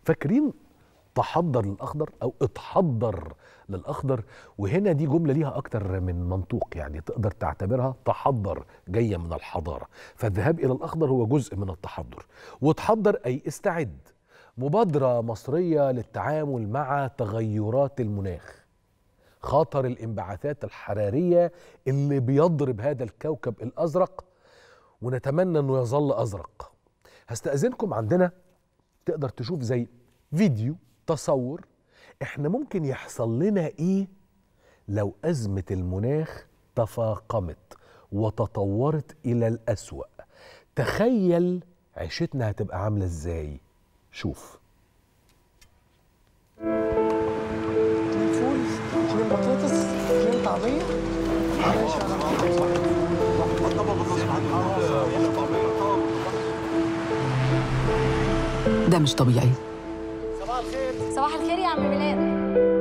فاكرين تحضر للأخضر أو اتحضر للأخضر؟ وهنا دي جملة ليها أكتر من منطوق، يعني تقدر تعتبرها تحضر جاية من الحضارة. فالذهاب إلى الأخضر هو جزء من التحضر. وتحضر أي استعد، مبادرة مصرية للتعامل مع تغيرات المناخ، خطر الانبعاثات الحرارية اللي بيضرب هذا الكوكب الأزرق، ونتمنى أنه يظل أزرق. هستأذنكم، عندنا تقدر تشوف زي فيديو تصور احنا ممكن يحصل لنا ايه لو أزمة المناخ تفاقمت وتطورت إلى الأسوأ. تخيل عيشتنا هتبقى عاملة ازاي. شوف. 2 فول، 2 بطاطس، 2 طعمية. ده مش طبيعي. صباح الخير. صباح الخير يا عم ميلاد.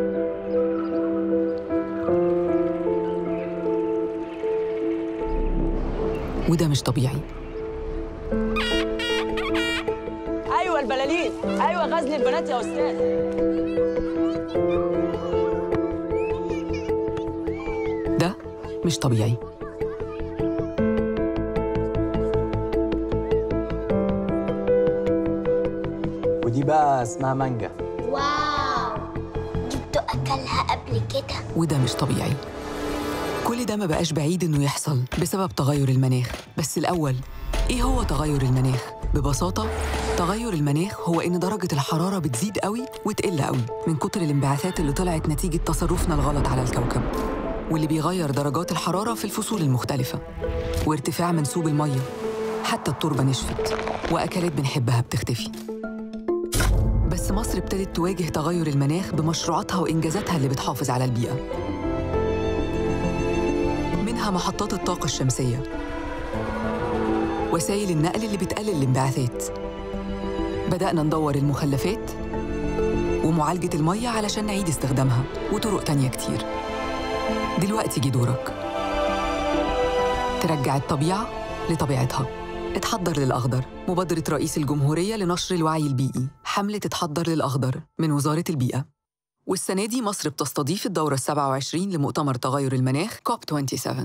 وده مش طبيعي. ايوه البلالين، ايوه غزل البنات يا استاذ. ده مش طبيعي. ودي بقى اسمها مانجا. واو، جبته أكلها قبل كده. وده مش طبيعي. كل ده ما بقاش بعيد إنه يحصل بسبب تغير المناخ. بس الأول، إيه هو تغير المناخ؟ ببساطة، تغير المناخ هو إن درجة الحرارة بتزيد قوي وتقل قوي من كتر الانبعاثات اللي طلعت نتيجة تصرفنا الغلط على الكوكب، واللي بيغير درجات الحرارة في الفصول المختلفة، وارتفاع منسوب المية. حتى التربة نشفت وأكلات بنحبها بتختفي. بس مصر ابتدت تواجه تغير المناخ بمشروعاتها وإنجازاتها اللي بتحافظ على البيئة، منها محطات الطاقة الشمسية، وسائل النقل اللي بتقلل الانبعاثات. بدأنا ندور المخلفات ومعالجة المية علشان نعيد استخدامها، وطرق تانية كتير. دلوقتي جه دورك ترجع الطبيعة لطبيعتها. اتحضر للأخضر، مبادرة رئيس الجمهورية لنشر الوعي البيئي، حملة اتحضر للأخضر من وزارة البيئة. والسنة دي مصر بتستضيف الدورة 27 لمؤتمر تغير المناخ COP27.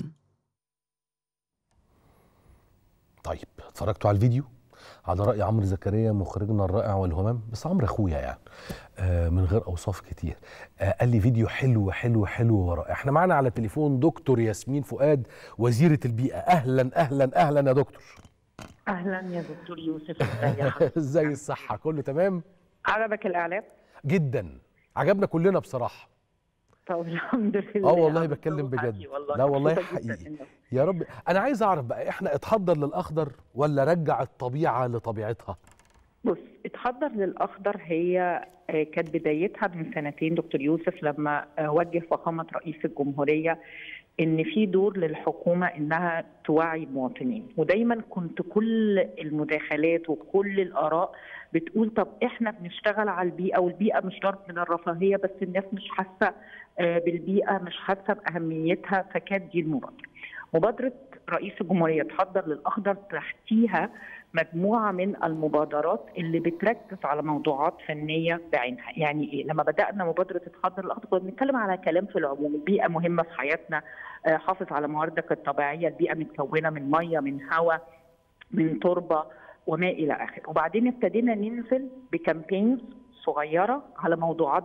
طيب، اتفرجتوا على الفيديو؟ على رأي عمرو زكريا مخرجنا الرائع والهمام، بس عمرو أخويا يعني من غير أوصاف كتير. قال لي فيديو حلو حلو حلو ورائع. احنا معنا على تليفون دكتور ياسمين فؤاد، وزيرة البيئة. أهلا أهلا أهلا يا دكتور. اهلا يا دكتور يوسف. ازاي الصحة؟ كله تمام؟ عجبك الاعلام؟ جدا، عجبنا كلنا بصراحة. طب الحمد لله. والله بتكلم بجد. لا والله حقيقي. يا رب. انا عايز اعرف بقى، احنا اتحضر للاخضر ولا رجع الطبيعة لطبيعتها؟ بص، اتحضر للاخضر هي كانت بدايتها من سنتين دكتور يوسف، لما وجه فخامة رئيس الجمهورية ان في دور للحكومة انها توعي المواطنين. ودايما كنت كل المداخلات وكل الاراء بتقول طب احنا بنشتغل على البيئة، والبيئة مش ضرب من الرفاهية، بس الناس مش حاسة بالبيئة، مش حاسة بأهميتها. فكانت دي مبادرة رئيس الجمهورية تحضر للأخضر، تحتيها مجموعة من المبادرات اللي بتركز على موضوعات فنية بعينها. يعني إيه؟ لما بدأنا مبادرة تحضر للأخضر كنا بنتكلم على كلام في العموم، البيئة مهمة في حياتنا، حافظ على مواردك الطبيعية، البيئة متكونة من مية، من هواء، من تربة وما إلى آخره. وبعدين ابتدينا ننزل بكامبينز صغيرة على موضوعات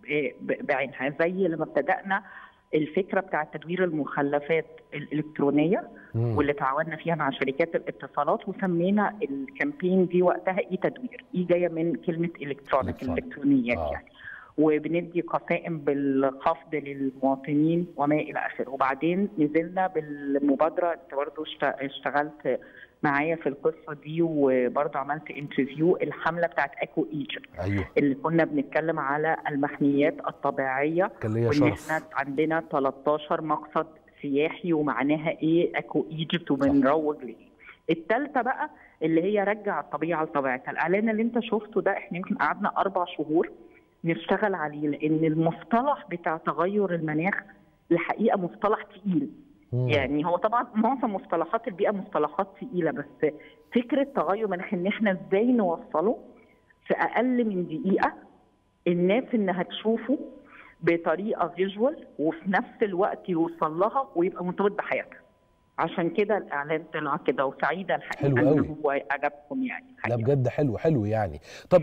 بعينها، زي لما ابتدأنا الفكرة بتاعة تدوير المخلفات الإلكترونية واللي تعاوننا فيها مع شركات الاتصالات، وسمينا الكامبين دي وقتها تدوير. جاية من كلمة الإلكترونيات يعني. وبندي قسائم بالخفض للمواطنين وما إلى آخره. وبعدين نزلنا بالمبادرة، أنت برضه اشتغلت معايا في القصة دي، وبرضه عملت انترفيو، الحملة بتاعت اكو ايجيبت. أيوه. اللي كنا بنتكلم على المحميات الطبيعية، وان احنا عندنا 13 مقصد سياحي ومعناها ايه اكو ايجيبت وبنروج ليه. الثالثة بقى اللي هي رجع الطبيعة لطبيعتها. الإعلان اللي انت شفته ده احنا يمكن قعدنا 4 شهور نشتغل عليه، لأن المصطلح بتاع تغير المناخ الحقيقة مصطلح تقيل. يعني هو طبعا معظم مصطلحات البيئة مصطلحات ثقيلة، بس فكرة تغير المناخ ان احنا ازاي نوصله في اقل من دقيقه الناس انها تشوفه بطريقه فيجوال وفي نفس الوقت يوصل لها ويبقى مرتبط بحياتها. عشان كده الاعلان طلع كده، وسعيده الحقيقه ان هو عجبكم يعني لا بجد حلو يعني. طب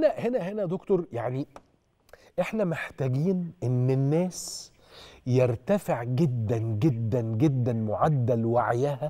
هنا دكتور، يعني احنا محتاجين ان الناس يرتفع جدا جدا جدا معدل وعيها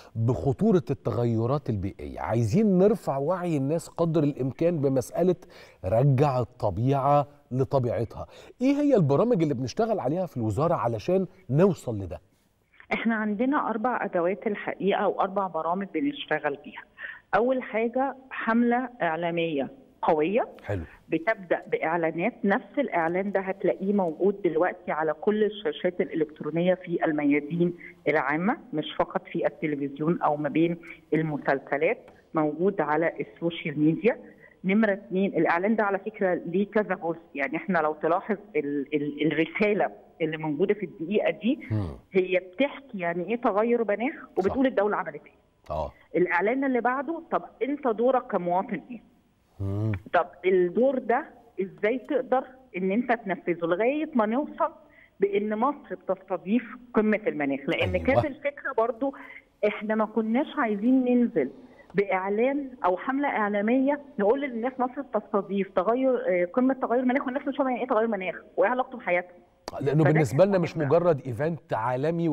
بخطورة التغيرات البيئية. عايزين نرفع وعي الناس قدر الإمكان بمسألة رجع الطبيعة لطبيعتها. إيه هي البرامج اللي بنشتغل عليها في الوزارة علشان نوصل لده؟ احنا عندنا 4 أدوات الحقيقة و4 برامج بنشتغل بيها. أول حاجة حملة إعلامية قوية. حلو. بتبدأ بإعلانات، نفس الإعلان ده هتلاقيه موجود دلوقتي على كل الشاشات الإلكترونية في الميادين العامة، مش فقط في التلفزيون أو ما بين المسلسلات، موجود على السوشيال ميديا. نمرة 2، الإعلان ده على فكرة ليه كذا جزء، يعني احنا لو تلاحظ الرسالة اللي موجودة في الدقيقة دي هي بتحكي يعني إيه تغير مناخ، وبتقول الدولة عملت إيه. الإعلان اللي بعده، طب أنت دورك كمواطن إيه؟ طب الدور ده ازاي تقدر ان انت تنفذه لغايه ما نوصل بان مصر بتستضيف قمه المناخ، لان كانت الفكره برضو احنا ما كناش عايزين ننزل باعلان او حمله اعلاميه نقول للناس مصر بتستضيف قمه تغير المناخ والناس مش فاهمه ايه تغير مناخ وايه علاقته بحياتهم. لانه بالنسبه لنا مش مجرد ايفنت عالمي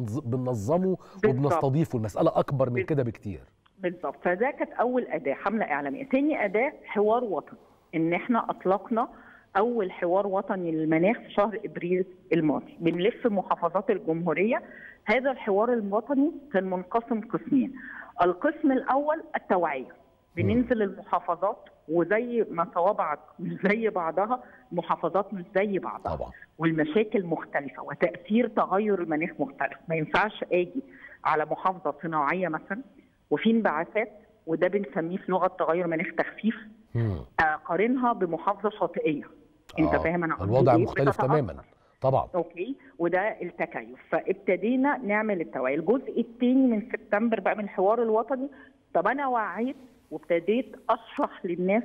وبننظمه وبنستضيفه، المساله اكبر من كده بكتير. بالظبط. فده كانت اول اداه حمله اعلاميه. ثاني اداه حوار وطني، ان احنا اطلقنا اول حوار وطني للمناخ في شهر ابريل الماضي، بنلف محافظات الجمهوريه. هذا الحوار الوطني كان منقسم قسمين. القسم الاول التوعيه، بننزل المحافظات وزي ما صوابعك مش زي بعضها، محافظات مش زي بعضها طبعا، والمشاكل مختلفه وتاثير تغير المناخ مختلف. ما ينفعش اجي على محافظه صناعيه مثلا وفي انبعاثات، وده بنسميه في لغه تغير مناخ تخفيف، اقارنها بمحافظه شاطئيه. انت فاهم انا قصدي الوضع مختلف تماما طبعا. اوكي، وده التكيف. فابتدينا نعمل التوعيه. الجزء الثاني من سبتمبر بقى من الحوار الوطني، طب انا وعيت وابتديت اشرح للناس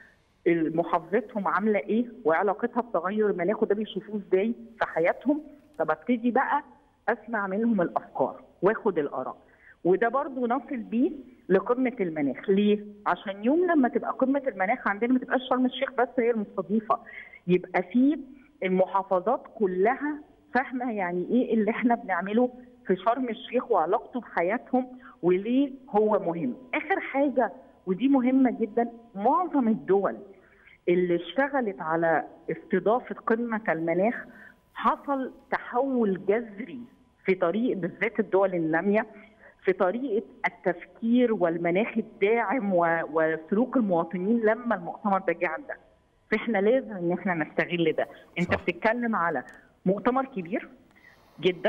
محافظتهم عامله ايه وعلاقتها بتغير المناخ وده بيشوفوه ازاي في حياتهم. طب ابتدي بقى اسمع منهم الافكار واخد الاراء، وده برضو نصل بيه لقمه المناخ. ليه؟ عشان يوم لما تبقى قمه المناخ عندنا ما تبقاش شرم الشيخ بس هي المستضيفه، يبقى في المحافظات كلها فاهمه يعني ايه اللي احنا بنعمله في شرم الشيخ وعلاقته بحياتهم وليه هو مهم. اخر حاجه ودي مهمه جدا، معظم الدول اللي اشتغلت على استضافه قمه المناخ حصل تحول جذري في طريقه، بالذات الدول الناميه، في طريقه التفكير والمناخ الداعم وسلوك المواطنين لما المؤتمر ده جه عندنا. فاحنا لازم ان احنا نستغل ده. انت بتتكلم على مؤتمر كبير جدا،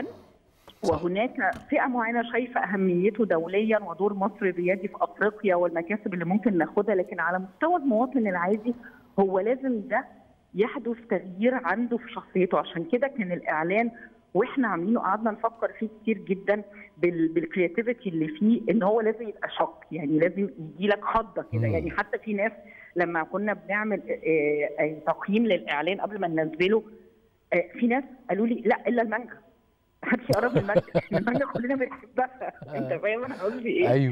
وهناك فئه معينه شايفه اهميته دوليا ودور مصر الريادي في افريقيا والمكاسب اللي ممكن ناخدها، لكن على مستوى المواطن العادي هو لازم ده يحدث تغيير عنده في شخصيته. عشان كده كان الاعلان واحنا عاملينه قعدنا نفكر فيه كتير جدا بالكرياتيفيتي اللي فيه، ان هو لازم يبقى شوك، يعني لازم يجي لك خضه كده. يعني حتى في ناس لما كنا بنعمل تقييم للاعلان قبل ما ننزله، في ناس قالوا لي لا الا المانجا، محدش يقرب من المانجا، المانجا كلنا بنحبها. انت فاهم انا قصدي ايه؟ ايوه.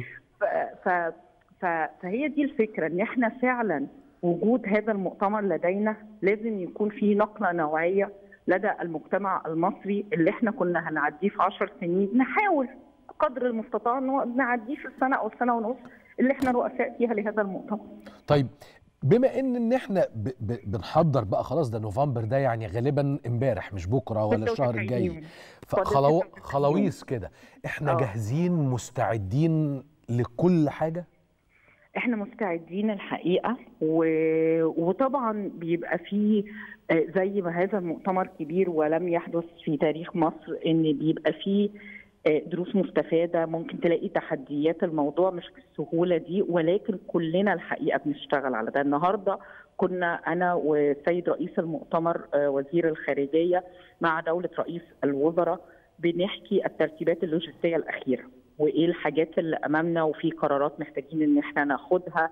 فهي دي الفكره، ان احنا فعلا وجود هذا المؤتمر لدينا لازم يكون فيه نقله نوعيه لدى المجتمع المصري اللي احنا كنا هنعديه في 10 سنين، نحاول قدر المستطاع نعديه في السنه او السنه ونص اللي احنا رؤساء فيها لهذا المؤتمر. طيب بما ان احنا بنحضر بقى خلاص، ده نوفمبر ده يعني غالبا امبارح مش بكره ولا الشهر الجاي، خلاويص كده، احنا جاهزين مستعدين لكل حاجه؟ احنا مستعدين الحقيقه، وطبعا بيبقى فيه زي ما هذا المؤتمر كبير ولم يحدث في تاريخ مصر ان بيبقى فيه دروس مستفاده، ممكن تلاقي تحديات، الموضوع مش بالسهوله دي، ولكن كلنا الحقيقه بنشتغل على ده. النهارده كنا انا والسيد رئيس المؤتمر وزير الخارجيه مع دوله رئيس الوزراء بنحكي الترتيبات اللوجستيه الاخيره وايه الحاجات اللي امامنا، وفي قرارات محتاجين ان احنا ناخدها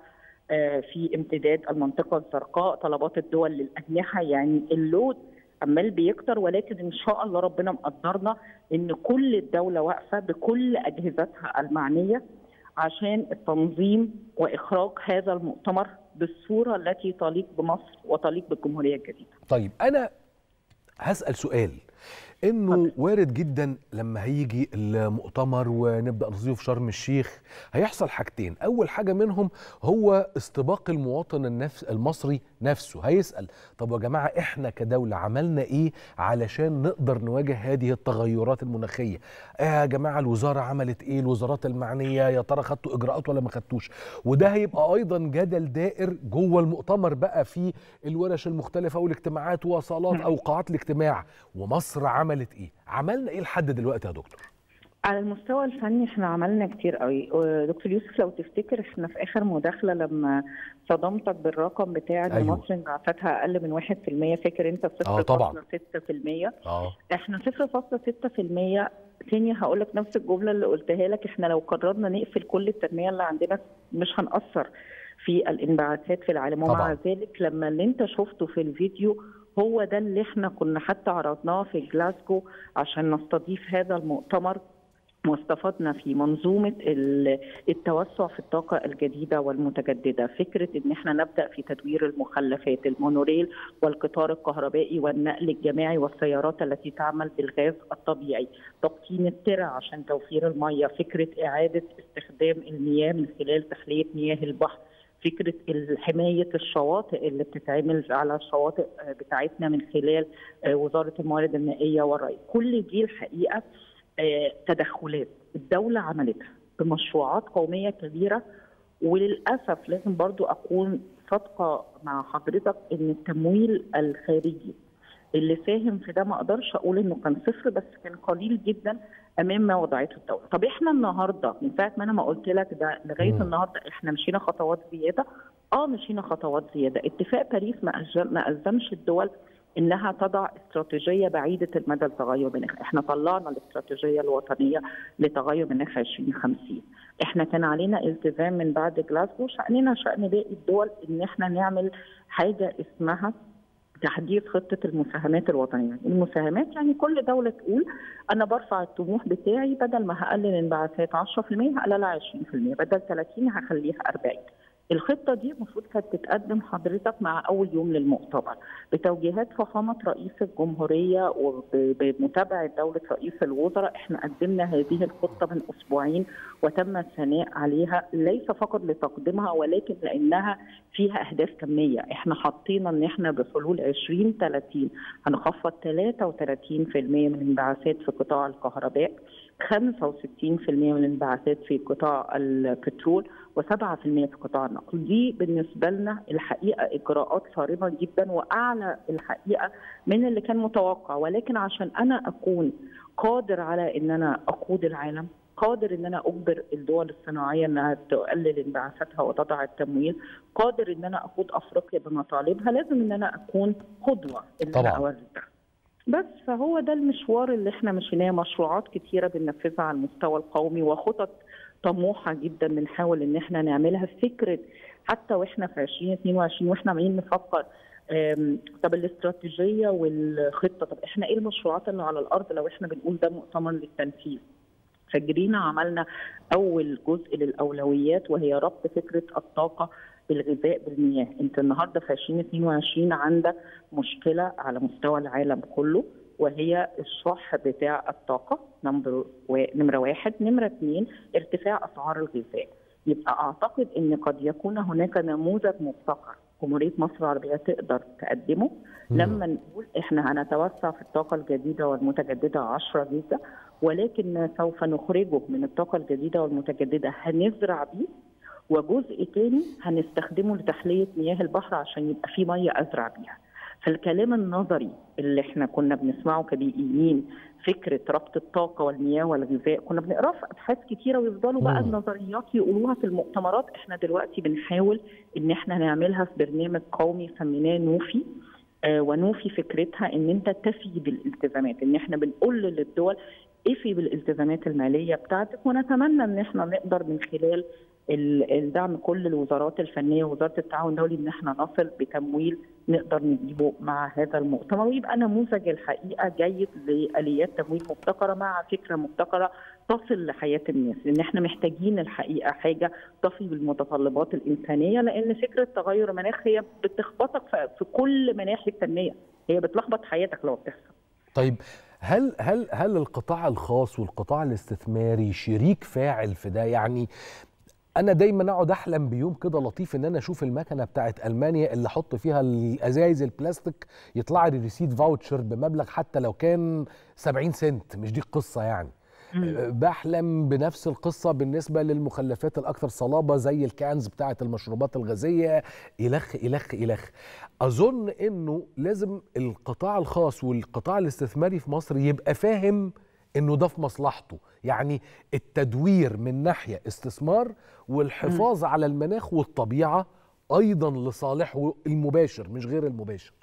في امتداد المنطقه الزرقاء، طلبات الدول للاجنحه، يعني اللود عمال بيكتر، ولكن ان شاء الله ربنا مقدرنا ان كل الدوله واقفه بكل اجهزتها المعنيه عشان التنظيم واخراج هذا المؤتمر بالصوره التي تليق بمصر وتليق بالجمهوريه الجديده. طيب انا هسأل سؤال، انه وارد جدا لما هيجي المؤتمر ونبدا نصيفه في شرم الشيخ هيحصل حاجتين. اول حاجه منهم هو استباق المواطن المصري نفسه، هيسال طب يا جماعه احنا كدوله عملنا ايه علشان نقدر نواجه هذه التغيرات المناخيه؟ يا جماعه الوزاره عملت ايه؟ الوزارات المعنيه يا ترى خدتوا اجراءات ولا ما خدتوش؟ وده هيبقى ايضا جدل دائر جوه المؤتمر بقى في الورش المختلفه والاجتماعات وصالات او قاعات الاجتماع. ومصر عملت ايه؟ عملنا ايه لحد دلوقتي يا دكتور؟ على المستوى الفني احنا عملنا كتير قوي. دكتور يوسف لو تفتكر احنا في اخر مداخله لما صدمتك بالرقم بتاع ان مصر انبعاثاتها اقل من 1%، فاكر انت 0.6%؟ احنا 0.6%. تاني هقول لك نفس الجمله اللي قلتها لك، احنا لو قررنا نقفل كل التنميه اللي عندنا مش هنأثر في الانبعاثات في العالم. ومع ذلك لما اللي انت شفته في الفيديو هو ده اللي احنا كنا حتى عرضناه في جلاسكو عشان نستضيف هذا المؤتمر، واستفدنا في منظومة التوسع في الطاقة الجديدة والمتجددة. فكرة ان احنا نبدأ في تدوير المخلفات، المونوريل والقطار الكهربائي والنقل الجماعي والسيارات التي تعمل بالغاز الطبيعي، تقطين الترع عشان توفير المياه، فكرة إعادة استخدام المياه من خلال تحلية مياه البحر، فكرة حماية الشواطئ اللي بتتعمل على الشواطئ بتاعتنا من خلال وزارة الموارد المائية والري. كل دي الحقيقة تدخلات الدولة عملتها بمشروعات قومية كبيرة. وللأسف لازم برضو أكون صادقة مع حضرتك إن التمويل الخارجي اللي ساهم في ده ما أقدرش أقول إنه كان صفر، بس كان قليل جدا أمام ما وضعته الدولة. طب إحنا النهاردة من ساعة ما أنا ما قلت لك ده لغاية النهاردة إحنا مشينا خطوات زيادة. مشينا خطوات زيادة. اتفاق باريس ما ألزمش الدول انها تضع استراتيجيه بعيده المدى لتغير المناخ، احنا طلعنا الاستراتيجيه الوطنيه لتغير المناخ 2050. احنا كان علينا التزام من بعد جلاسكو، شأننا شأن باقي الدول ان احنا نعمل حاجه اسمها تحديث خطه المساهمات الوطنيه. المساهمات يعني كل دوله تقول انا برفع الطموح بتاعي، بدل ما هقلل انبعاثات 10% هقللها 20%، بدل 30 هخليها 40. الخطة دي المفروض كانت تتقدم حضرتك مع أول يوم للمؤتمر بتوجيهات فخامة رئيس الجمهورية وبمتابعة دولة رئيس الوزراء. احنا قدمنا هذه الخطة من أسبوعين وتم الثناء عليها، ليس فقط لتقديمها ولكن لأنها فيها أهداف كمية. احنا حطينا أن احنا بحلول 2030 هنخفض 33% من الانبعاثات في قطاع الكهرباء، 65% من الانبعاثات في قطاع البترول، و7% في قطاع النقل. دي بالنسبه لنا الحقيقه اجراءات صارمه جدا واعلى الحقيقه من اللي كان متوقع. ولكن عشان انا اكون قادر على ان انا اقود العالم، قادر ان انا اجبر الدول الصناعيه انها تقلل انبعاثاتها وتضع التمويل، قادر ان انا اقود افريقيا بمطالبها، لازم ان انا اكون قدوه ان انا اوري ده. بس فهو ده المشوار اللي احنا مشيناه، مشروعات كتيره بننفذها على المستوى القومي وخطط طموحه جدا بنحاول ان احنا نعملها. فكره حتى واحنا في 2022 واحنا عمالين نفكر طب الاستراتيجيه والخطه، طب احنا ايه المشروعات اللي على الارض لو احنا بنقول ده مؤتمر للتنفيذ؟ فجرينا عملنا اول جزء للاولويات وهي ربط فكره الطاقه بالغذاء بالمياه. انت النهارده في 2022 عندك مشكله على مستوى العالم كله وهي الشح بتاع الطاقه، نمرة 1. نمرة 2 ارتفاع اسعار الغذاء. يبقى اعتقد ان قد يكون هناك نموذج مبتكر جمهوريه مصر العربيه تقدر تقدمه لما نقول احنا هنتوسع في الطاقه الجديده والمتجدده 10 جيجا، ولكن سوف نخرجه من الطاقه الجديده والمتجدده هنزرع بيه، وجزء تاني هنستخدمه لتحليه مياه البحر عشان يبقى فيه ميه ازرع بيها. فالكلام النظري اللي احنا كنا بنسمعه كبيئيين، فكره ربط الطاقه والمياه والغذاء، كنا بنقراه في ابحاث كتيره ويفضلوا بقى النظريات يقولوها في المؤتمرات. احنا دلوقتي بنحاول ان احنا نعملها في برنامج قومي سميناه نوفي. ونوفي فكرتها ان انت تفي بالالتزامات، ان احنا بنقول للدول افي بالالتزامات الماليه بتاعتك، ونتمنى ان احنا نقدر من خلال الدعم كل الوزارات الفنيه ووزاره التعاون الدولي ان احنا نصل بتمويل نقدر نجيبه مع هذا المؤتمر، ويبقى نموذج الحقيقه جيد لاليات تمويل مبتكره مع فكره مبتكره تصل لحياه الناس، لان احنا محتاجين الحقيقه حاجه تصل بالمتطلبات الانسانيه، لان فكره تغير المناخ هي بتخبطك في كل مناحي التنميه، هي بتلخبط حياتك لو بتحصل. طيب هل القطاع الخاص والقطاع الاستثماري شريك فاعل في ده؟ يعني انا دايما اقعد احلم بيوم كده لطيف ان انا اشوف المكنه بتاعت المانيا اللي احط فيها الازايز البلاستيك يطلع لي ريسيت فاوتشر بمبلغ حتى لو كان 70 سنت، مش دي القصه يعني. بحلم بنفس القصه بالنسبه للمخلفات الاكثر صلابه زي الكانز بتاعت المشروبات الغازيه، الخ الخ الخ. اظن انه لازم القطاع الخاص والقطاع الاستثماري في مصر يبقى فاهم انه ده في مصلحته، يعني التدوير من ناحيه استثمار والحفاظ على المناخ والطبيعه ايضا لصالحه المباشر مش غير المباشر.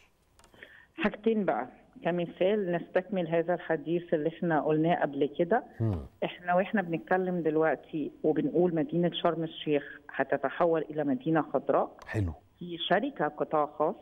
حاجتين بقى كمثال نستكمل هذا الحديث اللي احنا قلناه قبل كده. احنا واحنا بنتكلم دلوقتي وبنقول مدينه شرم الشيخ هتتحول الى مدينه خضراء. حلو. في شركه قطاع خاص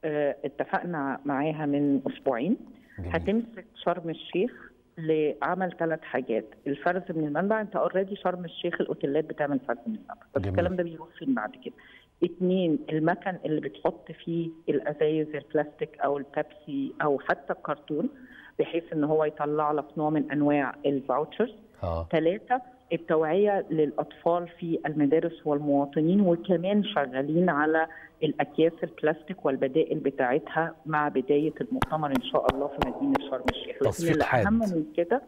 اتفقنا معاها من اسبوعين. جميل. هتمسك شرم الشيخ لعمل 3 حاجات، الفرز من المنبع، انت اوريدي شرم الشيخ الاوتيلات بتعمل فرز من المنبع، بس الكلام ده بيروح فين بعد كده؟ 2 المكن اللي بتحط فيه الازايز البلاستيك او البيبسي او حتى الكرتون بحيث ان هو يطلع لك نوع من انواع الفاوتشرز. 3 التوعيه للاطفال في المدارس والمواطنين، وكمان شغالين على الاكياس البلاستيك والبدائل بتاعتها مع بدايه المؤتمر ان شاء الله في مدينه شرم الشيخ. لكن الاهم من كده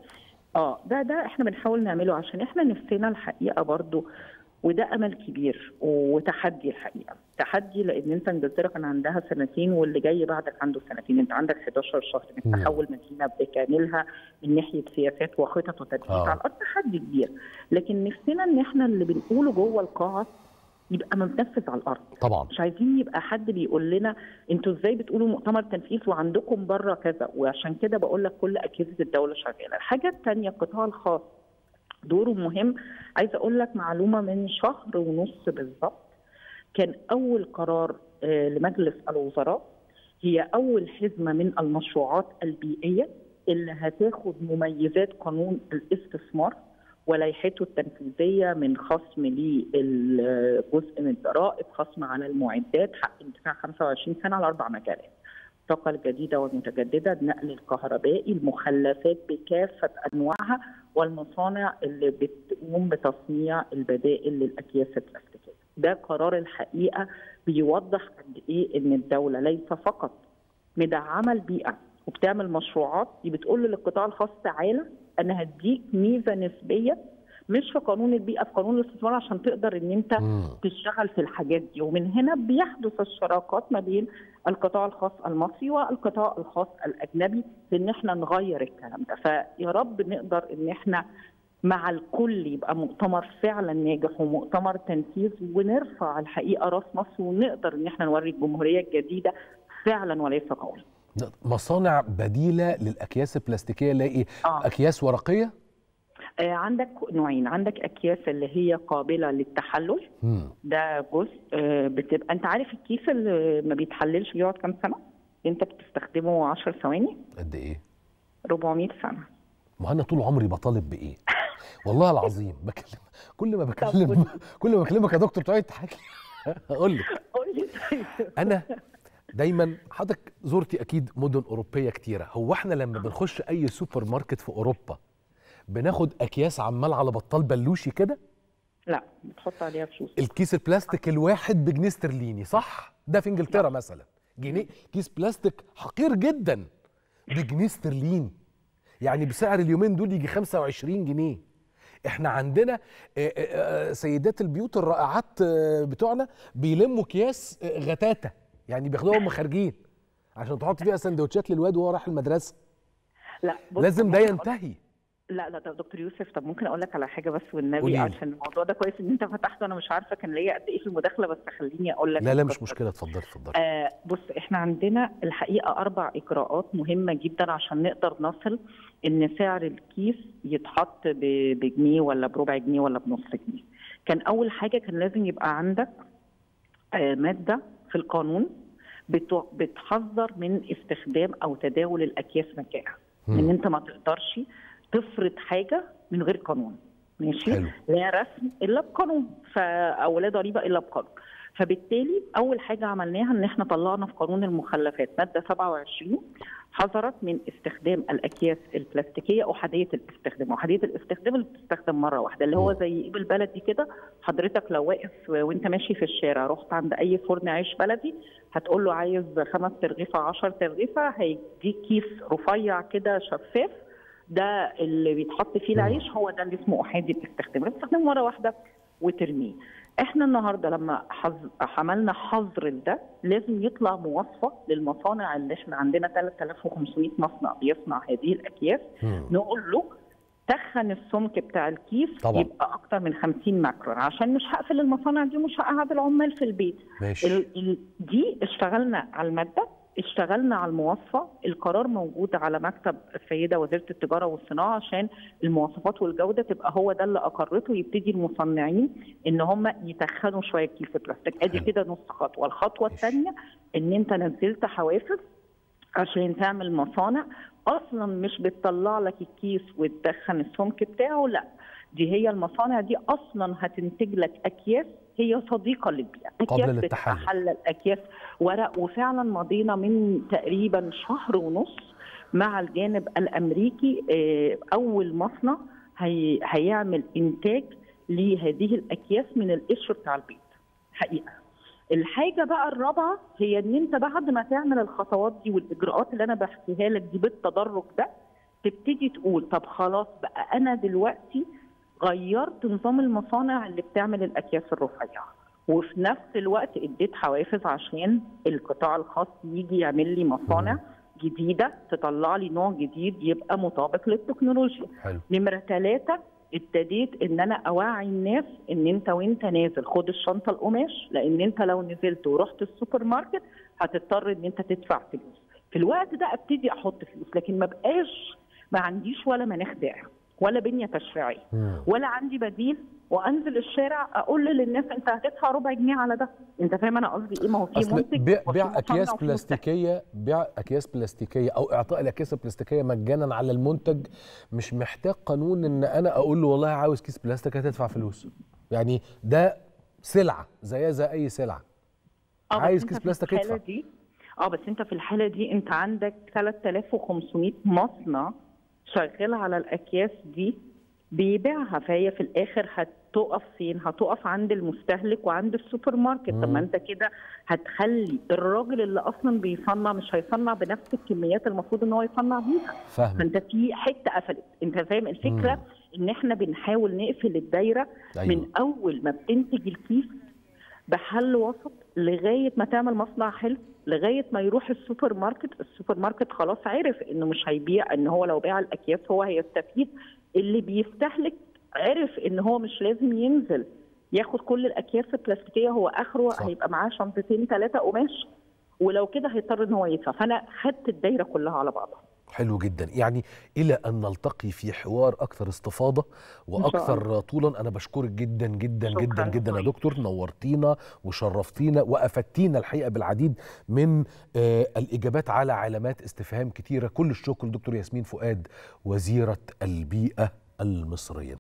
ده احنا بنحاول نعمله عشان احنا نفسنا الحقيقه برضو، وده امل كبير وتحدي الحقيقه، تحدي لان انت انجلترا كان عندها 2 سنين واللي جاي بعدك عنده 2 سنين، انت عندك 11 شهر انك تحول مدينه بكاملها من ناحيه سياسات وخطط وتنفيذ على الارض، تحدي كبير، لكن نفسنا ان احنا اللي بنقوله جوه القاعه يبقى منفذ على الارض. طبعا مش عايزين يبقى حد بيقول لنا انتوا ازاي بتقولوا مؤتمر تنفيذ وعندكم بره كذا، وعشان كده بقول لك كل اجهزه الدوله شغاله. الحاجه الثانيه القطاع الخاص دوره مهم. عايزه اقول لك معلومه، من 1.5 شهر بالظبط كان اول قرار لمجلس الوزراء، هي اول حزمه من المشروعات البيئيه اللي هتاخد مميزات قانون الاستثمار ولائحته التنفيذيه من خصم للجزء من الضرائب، خصم على المعدات، حق انتفاع 25 سنه على 4 مجالات: الطاقه الجديده والمتجدده، النقل الكهربائي، المخلفات بكافه انواعها، والمصانع اللي بتقوم بتصنيع البدائل للاكياس البلاستيكيه. ده قرار الحقيقه بيوضح قد ايه ان الدوله ليس فقط مدعمه البيئه وبتعمل مشروعات، دي بتقول للقطاع الخاص تعالى انا هديك ميزه نسبيه مش في قانون البيئه، في قانون الاستثمار، عشان تقدر ان انت تشتغل في الحاجات دي. ومن هنا بيحدث الشراكات ما بين القطاع الخاص المصري والقطاع الخاص الاجنبي في ان احنا نغير الكلام ده. فيا رب نقدر ان احنا مع الكل يبقى مؤتمر فعلا ناجح ومؤتمر تنفيذ، ونرفع الحقيقه راس مصر، ونقدر ان احنا نوري الجمهوريه الجديده فعلا وليس قول. مصانع بديله للاكياس البلاستيكيه اللي هي اكياس ورقيه؟ عندك نوعين، عندك اكياس اللي هي قابله للتحلل، ده جزء بتبقى انت عارف الكيس اللي ما بيتحللش بيقعد كام سنه؟ انت بتستخدمه 10 ثواني. قد ايه؟ 400 سنه. ما انا طول عمري بطالب بايه؟ والله العظيم بكلم كل ما بكلمك يا دكتور تقعد تحكي اقول لك انا دايما حضرتك زرتي اكيد مدن اوروبيه كتيره، هو احنا لما بنخش اي سوبر ماركت في اوروبا بناخد اكياس عمال على بطال بلوشي كده؟ لا، بتحط عليها فلوس. الكيس البلاستيك الواحد بجنيه استرليني، صح؟ ده في انجلترا مثلا جنيه، كيس بلاستيك حقير جدا بجنيه استرليني، يعني بسعر اليومين دول يجي 25 جنيه. احنا عندنا سيدات البيوت الرائعات بتوعنا بيلموا اكياس غتاتة، يعني بياخدوها وهم خارجين عشان تحط فيها سندوتشات للواد وهو رايح المدرسه. لا لازم ده ينتهي. لا دكتور يوسف، طب ممكن اقول لك على حاجه بس والنبي، عشان الموضوع ده كويس ان انت فتحته، انا مش عارفه كان ليا قد ايه في المداخله، بس خليني اقول لك. لا مش مشكله، اتفضلي. بص، احنا عندنا الحقيقه 4 اجراءات مهمه جدا عشان نقدر نصل ان سعر الكيس يتحط بجنيه ولا بربع جنيه ولا بنص جنيه. كان اول حاجه كان لازم يبقى عندك ماده في القانون بتحذر من استخدام او تداول الاكياس مجانا، ان انت ما تقدرش تفرض حاجه من غير قانون. ماشي. حلو. لا رسم الا بقانون، او لا ضريبه الا بقانون. فبالتالي اول حاجه عملناها ان احنا طلعنا في قانون المخلفات ماده 27 حذرت من استخدام الاكياس البلاستيكيه احاديه الاستخدام. احاديه الاستخدام اللي بتستخدم مره واحده، اللي هو زي ايه بالبلدي كده، حضرتك لو واقف وانت ماشي في الشارع رحت عند اي فرن عيش بلدي هتقول له عايز 5 ترغيفه 10 ترغيفه، هيديك كيس رفيع كده شفاف، ده اللي بيتحط فيه العيش، هو ده اللي اسمه احادي الاستخدام، بتستخدمه مره واحده وترميه. احنا النهارده لما عملنا حظر لده لازم يطلع مواصفه للمصانع اللي احنا عندنا 3500 مصنع بيصنع هذه الاكياس، نقول له تخن السمك بتاع الكيس طبعا يبقى اكتر من 50 مايكرون، عشان مش هقفل المصانع دي ومش هقعد العمال في البيت. ماشي. دي اشتغلنا على الماده، اشتغلنا على المواصفه، القرار موجود على مكتب السيده وزيره التجاره والصناعه عشان المواصفات والجوده تبقى هو ده اللي اقرته، يبتدي المصنعين ان هم يتخنوا شويه كيس البلاستيك. ادي كده نص خطوه. الخطوه الثانيه ان انت نزلت حوافز عشان تعمل مصانع اصلا مش بتطلع لك الكيس وتدخن السمك بتاعه، لا دي هي المصانع دي اصلا هتنتج لك اكياس هي صديقه للبيئه، اكياس بتتحلل، اكياس ورق. وفعلا مضينا من تقريبا شهر ونص مع الجانب الامريكي اول مصنع هيعمل انتاج لهذه الاكياس من القشر بتاع البيض حقيقه. الحاجه بقى الرابعه هي ان انت بعد ما تعمل الخطوات دي والاجراءات اللي انا بحكيها لك دي بالتدرج ده، تبتدي تقول طب خلاص بقى انا دلوقتي غيرت نظام المصانع اللي بتعمل الاكياس الرفيعه، وفي نفس الوقت اديت حوافز عشان القطاع الخاص يجي يعمل لي مصانع جديده تطلع لي نوع جديد يبقى مطابق للتكنولوجيا. حلو. نمره 3 ابتديت ان انا اوعي الناس ان انت وانت نازل خد الشنطه القماش، لان انت لو نزلت ورحت السوبر ماركت هتضطر ان انت تدفع فلوس. في الوقت ده ابتدي احط فلوس، لكن ما عنديش ولا مناخ داعم ولا بنيه تشريعيه ولا عندي بديل، وانزل الشارع اقول للناس انت هتدفع ربع جنيه على ده. انت فاهم انا قصدي ايه؟ ما هو في منتج بيع اكياس بلاستيكيه، بيع اكياس بلاستيكيه او اعطاء الاكياس البلاستيكيه مجانا على المنتج مش محتاج قانون ان انا اقول له والله عاوز كيس بلاستيك هتدفع فلوس. يعني ده سلعه زيها زي اي سلعه. عايز كيس بلاستيك ادفع. بس انت في الحاله دي انت عندك 3500 مصنع شغال على الاكياس دي بيبيعها، فهي في الاخر هتقف فين؟ هتقف عند المستهلك وعند السوبر ماركت. طب ما انت كده هتخلي الراجل اللي اصلا بيصنع مش هيصنع بنفس الكميات المفروض ان هو يصنع بيها. فاهم. فانت في حته قفلت. انت فاهم الفكره؟ ان احنا بنحاول نقفل الدايره. أيوة. من اول ما بتنتج الكيس بحل وسط لغايه ما تعمل مصنع حلو، لغايه ما يروح السوبر ماركت خلاص عرف انه مش هيبيع، ان هو لو باع الاكياس هو هيستفيد. اللي بيستهلك عرف ان هو مش لازم ينزل ياخد كل الاكياس البلاستيكيه، هو اخره صح. هيبقى معاه شنطتين 3 قماش، ولو كده هيضطر ان هو يدفع. فانا خدت الدايره كلها على بعضها. حلو جدا. يعني إلى أن نلتقي في حوار أكثر استفاضة وأكثر طولا. أنا بشكرك جدا جدا جدا جدا يا دكتور، نورتينا وشرفتينا وأفدتينا الحقيقة بالعديد من الإجابات على علامات استفهام كتيرة. كل الشكر لدكتور ياسمين فؤاد وزيرة البيئة المصرية.